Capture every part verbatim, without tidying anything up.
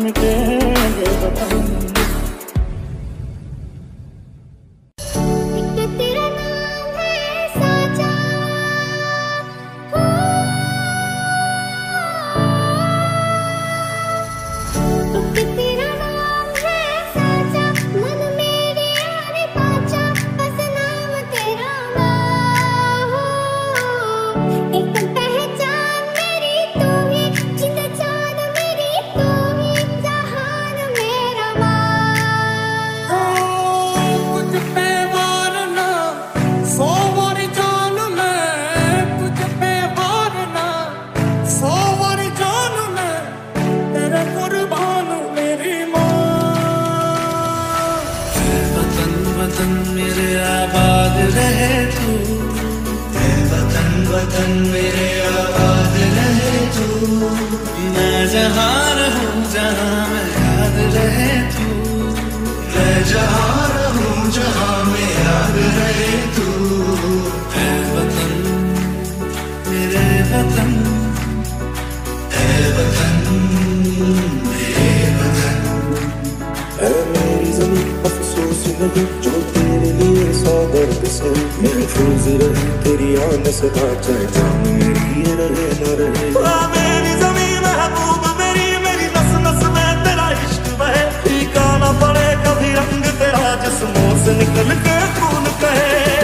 मिटे वतन। वतन मेरे आबाद रहे तू, मैं जहाँ रहूँ जहाँ में याद रहे तू, मैं जहाँ रहूँ जहाँ में याद रहे तू। ऐ वतन मेरे वतन, ऐ वतन मेरे वतन। ऐ मेरी ज़मीं अफ़सोस नहीं जो तेरे लिए सौ दर्द से महफूज रहे, तेरी आन से चाहे जान मेरी ये रहे न रहे। मेरी ज़मीं महबूब मेरी, मेरी नस नस में तेरा इश्क बहे, फीका ना पड़े कभी रंग तेरा जिस्मों से निकल के खून कहे।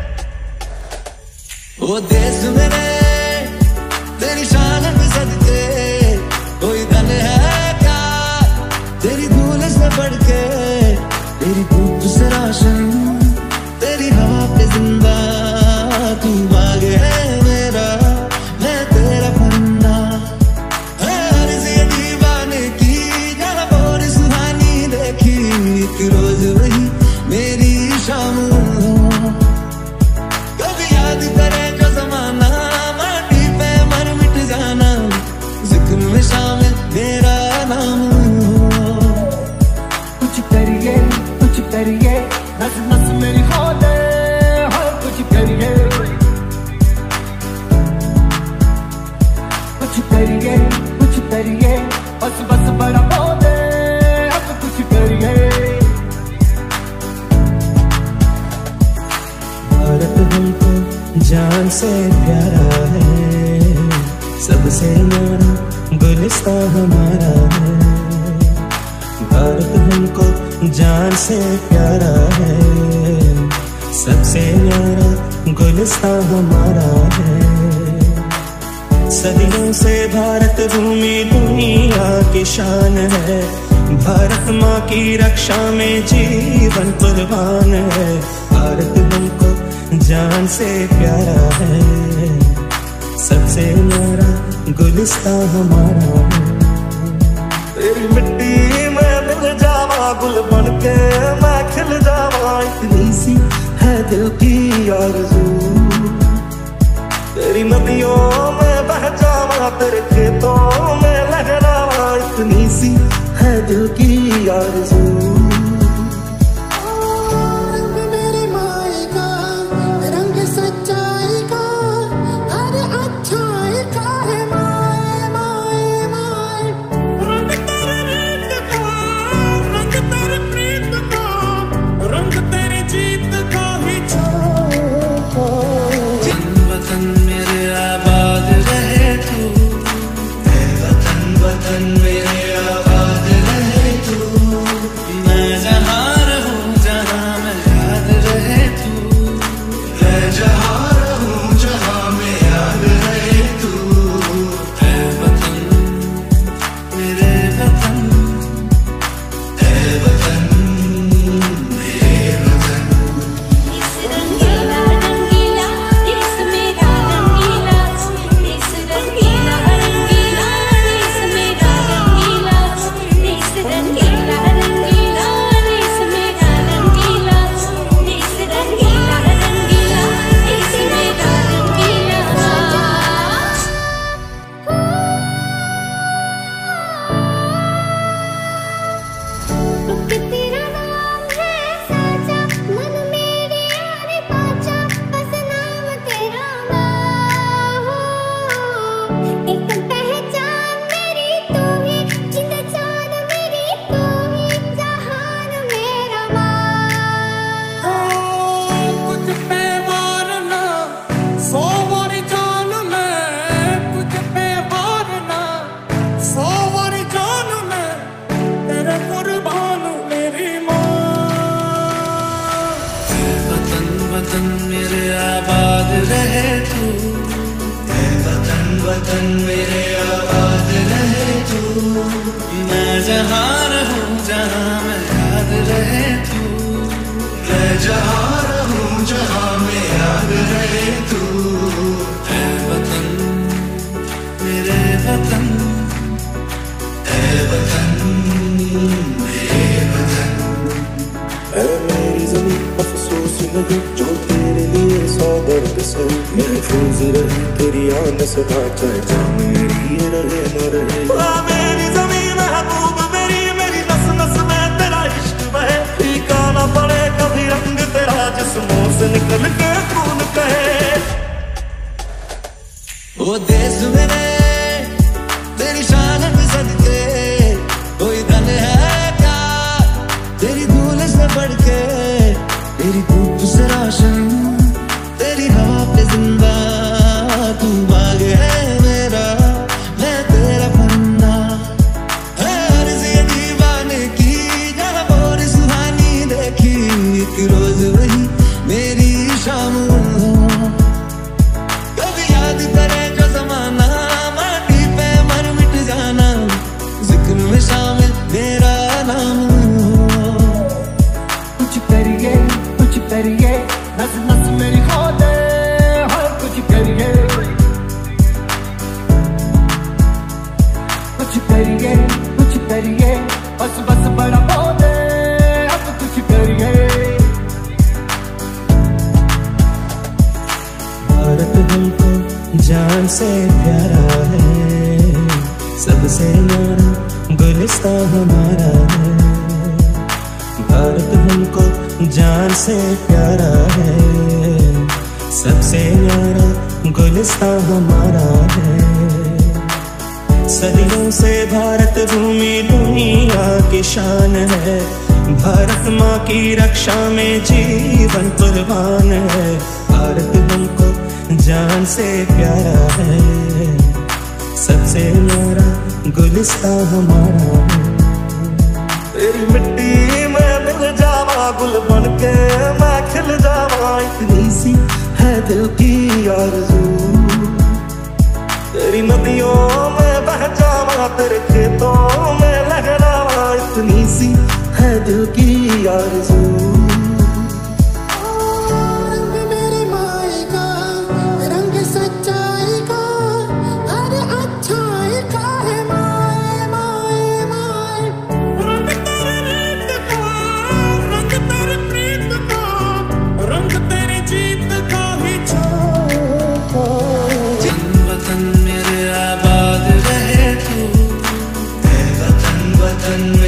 वो देश मेरे तेरी शान में सदके, कोई दल है क्या तेरी धूल से बढ़ के, तेरी धूप से राशन तेरी हवा पे जिंदा, तू आगे है मेरा मैं तेरा परिंदा। हर सी दीवाने की जरा और सुहानी देखी, एक रोज वही मेरी शाम हो। कभी याद करे जो जमाना माटी पे मर मिट जाना, जिक्र में शामिल मेरा नाम हो। कुछ करिए कुछ करिए नस नस मेरी खोले, हाँ कुछ करिए कुछ करिए कुछ करिए, बस बस बड़ा बोले अब कुछ करिए। भारत हमको जान से प्यारा है, सबसे न्यारा गुलिस्तां हमारा है। भारत हमको जान से प्यारा है, सबसे न्यारा गुलिस्तां हमारा है। सदियों से भारत भूमि दुनिया की शान है, भारत माँ की रक्षा में जीवन कुर्बान है। भारत हमको जान से प्यारा है, सबसे न्यारा गुलिस्तां हमारा है। तेरी मिट्टी में मिल जावा गुल बन के मैं खिल जावा, इतनी सी है दिल की आरज़ू। तेरी नदियों में बह जावा, तेरे खेतों में लहरावा, इतनी सी है दिल की आरज़ू। वतन मेरे आबाद रहे तू, जहाँ रहूं जहाँ में याद रहे तू, मैं जहाँ रहूं जहाँ में याद रहे तू। ऐ वतन मेरे वतन, ऐ वतन मेरे वतन। ऐ मेरी ज़मीं अफसोस नहीं जो तेरे लिए सौ दर्द से महफूज रहे तेरी आन से चाहे जा मेरी ये रहे न रहे। मेरी ज़मीं महबूब मेरी, मेरी नस नस में तेरा इश्क बहे, फीका ना पड़े कभी रंग तेरा जिस्मों से निकल के खून कहे। वो देश मेरे तेरी शान में सदके, कोई धन है क्या तेरी धूल से बढ़ के, तेरी धूप से रोशन तेरी हवा पे जिंदा, तू बाग है मेरा मैं तेरा पन्ना। है अर्ज़ ये दीवाने की जहाँ और सुहानी देखी, एक रोज वही मेरी शाम हो। कभी याद करे जो ज़माना माटी पे मर मिट जाना, जिक्र में शामिल मेरा नाम हो। कुछ करिए कुछ करिए नस नस मेरी खो दे, हर कुछ करिए कुछ करिए कुछ करिए बस बस बड़ा खो दे, अब कुछ करिए। भारत हमको जान से प्यारा है, सबसे न्यारा गुलिस्तां हमारा है। भारत हमको जान से प्यारा है, सबसे न्यारा गुलिस्तां हमारा है। सदियों से भारत भूमि दुनिया की शान है, भारत माँ की रक्षा में जीवन कुर्बान है। भारत हमको जान से प्यारा है, सबसे न्यारा गुलिस्तां हमारा है। तेरी मिट्टी में मिल जावा गुल बन के मैं खिल जावा, इतनी सी है दिल की आरज़ू। तेरी नदियों में बह जावा तेरे खेतों में लहरावा, इतनी सी है दिल की आरज़ू। वतन